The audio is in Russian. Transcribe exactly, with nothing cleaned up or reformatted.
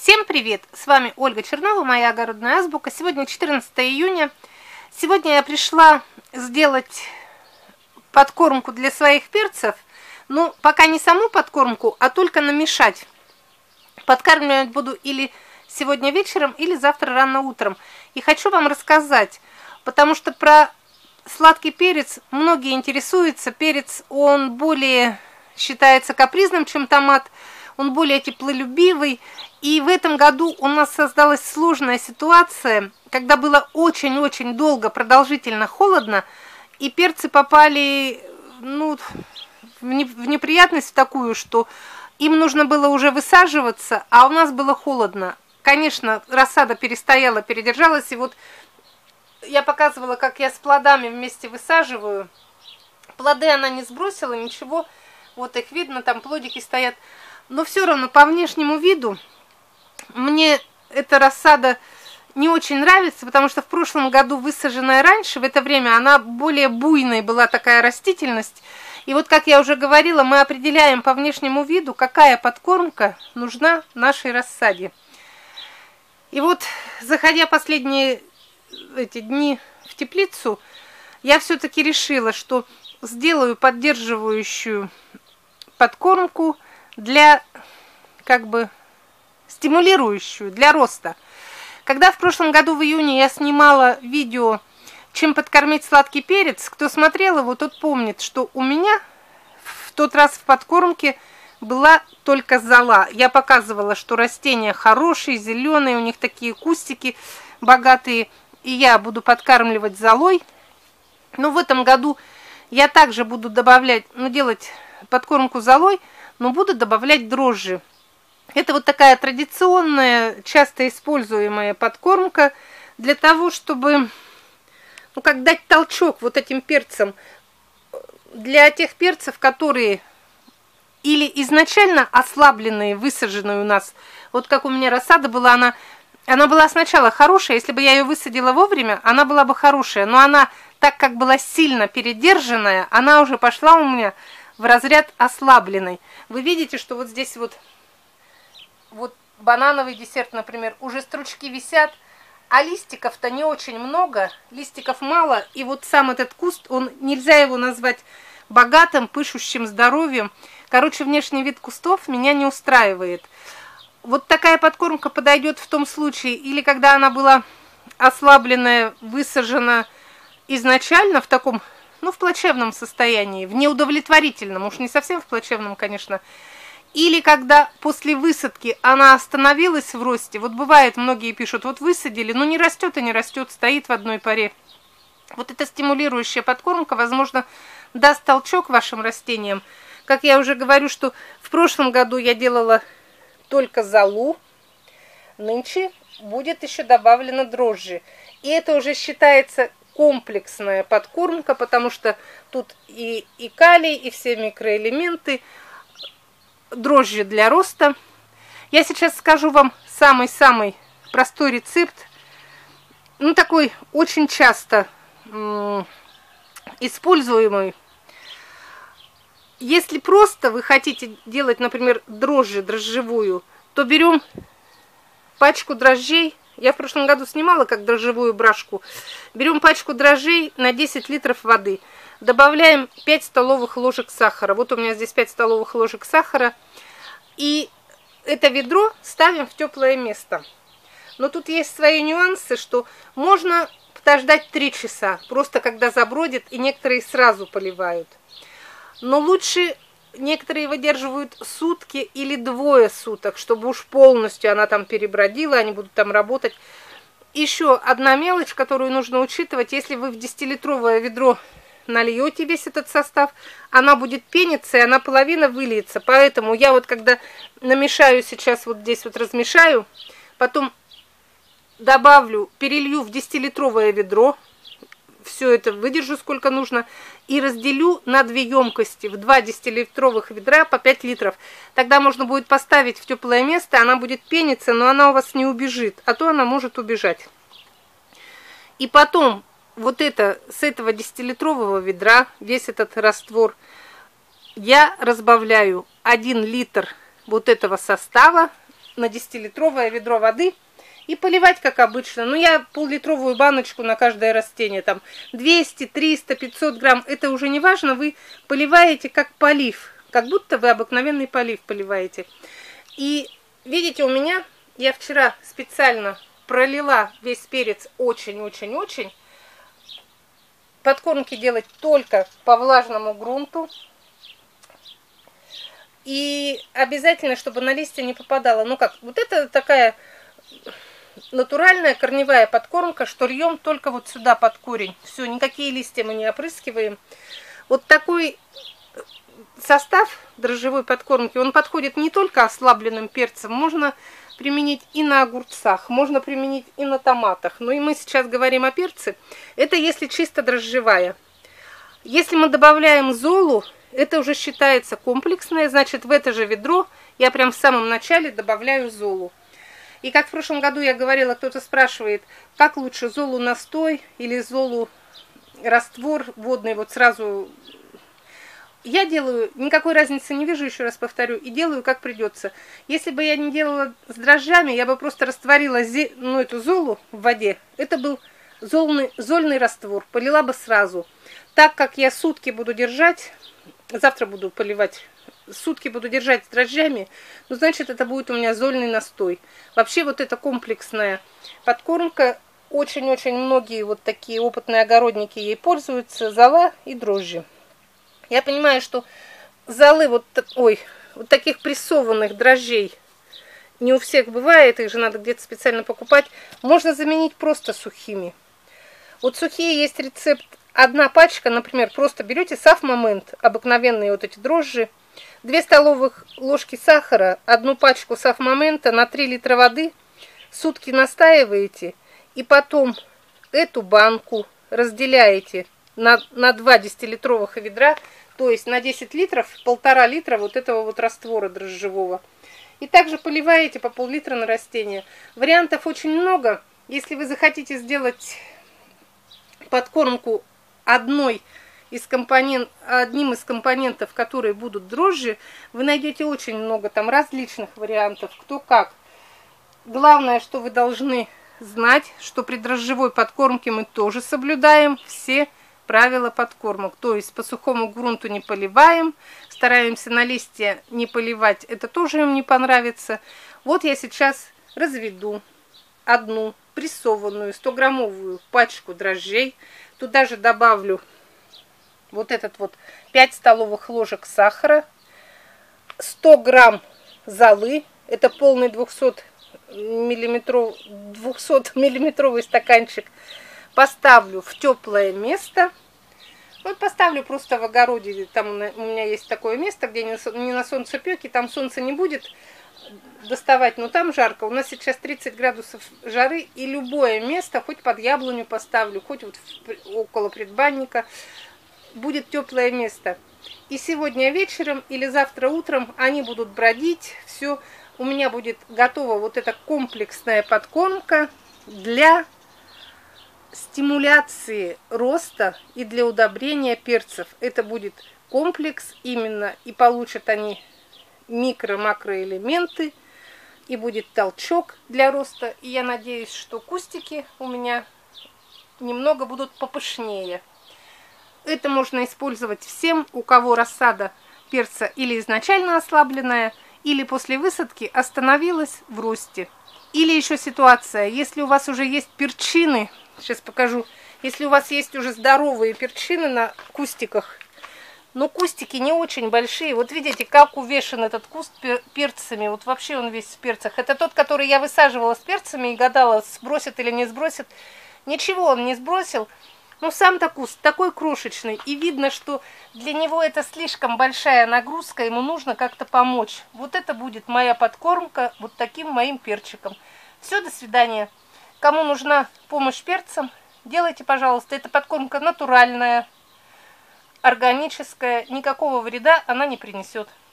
Всем привет! С вами Ольга Чернова, моя огородная азбука. Сегодня четырнадцатое июня. Сегодня я пришла сделать подкормку для своих перцев. Ну, пока не саму подкормку, а только намешать. Подкармливать буду или сегодня вечером, или завтра рано утром. И хочу вам рассказать, потому что про сладкий перец многие интересуются. Перец, он более считается капризным, чем томат. Он более теплолюбивый. И в этом году у нас создалась сложная ситуация, когда было очень-очень долго, продолжительно холодно, и перцы попали ну, в неприятность в такую, что им нужно было уже высаживаться, а у нас было холодно. Конечно, рассада перестояла, передержалась, и вот я показывала, как я с плодами вместе высаживаю. Плоды она не сбросила, ничего, вот их видно, там плодики стоят. Но все равно по внешнему виду мне эта рассада не очень нравится, потому что в прошлом году высаженная раньше, в это время она более буйной была такая растительность. И вот, как я уже говорила, мы определяем по внешнему виду, какая подкормка нужна нашей рассаде. И вот, заходя последние эти дни в теплицу, я все-таки решила, что сделаю поддерживающую подкормку для, как бы, стимулирующую для роста. Когда в прошлом году в июне я снимала видео, чем подкормить сладкий перец, кто смотрел его, тот помнит, что у меня в тот раз в подкормке была только зола. Я показывала, что растения хорошие, зеленые, у них такие кустики богатые, и я буду подкармливать золой. Но в этом году я также буду добавлять, ну, делать подкормку золой, но буду добавлять дрожжи. Это вот такая традиционная, часто используемая подкормка для того, чтобы, ну, как дать толчок вот этим перцам. Для тех перцев, которые или изначально ослабленные, высаженные у нас, вот как у меня рассада была, она, она была сначала хорошая, если бы я ее высадила вовремя, она была бы хорошая, но она, так как была сильно передержанная, она уже пошла у меня в разряд ослабленной. Вы видите, что вот здесь вот, вот банановый десерт, например, уже стручки висят, а листиков-то не очень много, листиков мало, и вот сам этот куст, он, нельзя его назвать богатым, пышущим здоровьем. Короче, внешний вид кустов меня не устраивает. Вот такая подкормка подойдет в том случае, или когда она была ослабленная, высажена изначально в таком, ну, в плачевном состоянии, в неудовлетворительном, уж не совсем в плачевном, конечно, или когда после высадки она остановилась в росте. Вот бывает, многие пишут, вот высадили, но не растет и не растет, стоит в одной паре. Вот эта стимулирующая подкормка, возможно, даст толчок вашим растениям. Как я уже говорю, что в прошлом году я делала только золу, нынче будет еще добавлено дрожжи. И это уже считается комплексная подкормка, потому что тут и, и калий, и все микроэлементы, дрожжи для роста. Я сейчас скажу вам самый-самый простой рецепт, ну такой очень часто м- используемый. Если просто вы хотите делать, например, дрожжи, дрожжевую, то берем пачку дрожжей. Я в прошлом году снимала как дрожжевую брашку. Берем пачку дрожжей на десять литров воды. Добавляем пять столовых ложек сахара. Вот у меня здесь пять столовых ложек сахара. И это ведро ставим в теплое место. Но тут есть свои нюансы, что можно подождать три часа. Просто когда забродит, и некоторые сразу поливают. Но лучше некоторые выдерживают сутки или двое суток, чтобы уж полностью она там перебродила, они будут там работать. Еще одна мелочь, которую нужно учитывать, если вы в десятилитровое ведро нальете весь этот состав, она будет пениться, и она половина выльется. Поэтому я вот когда намешаю сейчас, вот здесь вот размешаю, потом добавлю, перелью в десятилитровое ведро, все это выдержу сколько нужно, и разделю на две емкости, в два десятилитровых ведра по пять литров. Тогда можно будет поставить в теплое место, она будет пениться, но она у вас не убежит, а то она может убежать. И потом вот это, с этого десятилитрового ведра, весь этот раствор, я разбавляю один литр вот этого состава на десятилитровое ведро воды и поливать, как обычно. Ну, я пол-литровую баночку на каждое растение, там двести, триста, пятьсот грамм, это уже не важно, вы поливаете как полив, как будто вы обыкновенный полив поливаете. И видите, у меня, я вчера специально пролила весь перец очень-очень-очень. Подкормки делать только по влажному грунту. И обязательно, чтобы на листья не попадало. Ну как, вот это такая натуральная корневая подкормка, что льем только вот сюда под корень. Все, никакие листья мы не опрыскиваем. Вот такой состав дрожжевой подкормки, он подходит не только ослабленным перцем, можно применить и на огурцах, можно применить и на томатах. Ну и мы сейчас говорим о перце. Это если чисто дрожжевая. Если мы добавляем золу, это уже считается комплексное, значит в это же ведро я прям в самом начале добавляю золу. И как в прошлом году я говорила, кто-то спрашивает, как лучше, золу настой или золу раствор водный, вот сразу. Я делаю, никакой разницы не вижу, еще раз повторю, и делаю как придется. Если бы я не делала с дрожжами, я бы просто растворила зе, ну, эту золу в воде. Это был зольный, зольный раствор, полила бы сразу. Так как я сутки буду держать, завтра буду поливать, сутки буду держать с дрожжами, ну, значит, это будет у меня зольный настой. Вообще, вот эта комплексная подкормка, очень-очень многие вот такие опытные огородники ей пользуются, зола и дрожжи. Я понимаю, что золы вот, ой, вот таких прессованных дрожжей не у всех бывает, их же надо где-то специально покупать. Можно заменить просто сухими. Вот сухие есть рецепт. Одна пачка, например, просто берете саф-момент, обыкновенные вот эти дрожжи, две столовых ложки сахара, одну пачку саф-момента на три литра воды, сутки настаиваете, и потом эту банку разделяете на, на два десятилитровых ведра, то есть на десять литров, полтора литра вот этого вот раствора дрожжевого. И также поливаете по пол-литра на растение. Вариантов очень много. Если вы захотите сделать подкормку одной из компонент, одним из компонентов, которые будут дрожжи, вы найдете очень много там различных вариантов, кто как. Главное, что вы должны знать, что при дрожжевой подкормке мы тоже соблюдаем все правила подкормок. То есть по сухому грунту не поливаем, стараемся на листья не поливать, это тоже им не понравится. Вот я сейчас разведу одну прессованную сто-граммовую пачку дрожжей. Туда же добавлю вот этот вот пять столовых ложек сахара, сто грамм золы, это полный двухсотмиллиметровый стаканчик. Поставлю в теплое место. Вот поставлю просто в огороде. Там у меня есть такое место, где не на солнцепеке, там солнца не будет доставать, но там жарко. У нас сейчас тридцать градусов жары, и любое место, хоть под яблоню поставлю, хоть вот около предбанника, будет теплое место. И сегодня вечером или завтра утром они будут бродить. Все, у меня будет готова вот эта комплексная подкормка для стимуляции роста и для удобрения перцев. Это будет комплекс именно, и получат они микро-макроэлементы, и будет толчок для роста. И я надеюсь, что кустики у меня немного будут попышнее. Это можно использовать всем, у кого рассада перца или изначально ослабленная, или после высадки остановилась в росте. Или еще ситуация, если у вас уже есть перчины, сейчас покажу, если у вас есть уже здоровые перчины на кустиках, но кустики не очень большие. Вот видите, как увешан этот куст перцами. Вот вообще он весь в перцах. Это тот, который я высаживала с перцами и гадала, сбросит или не сбросит. Ничего он не сбросил. Но сам-то куст такой крошечный. И видно, что для него это слишком большая нагрузка. Ему нужно как-то помочь. Вот это будет моя подкормка вот таким моим перчиком. Все, до свидания. Кому нужна помощь перцам, делайте, пожалуйста. Это подкормка натуральная, органическая. Никакого вреда она не принесет.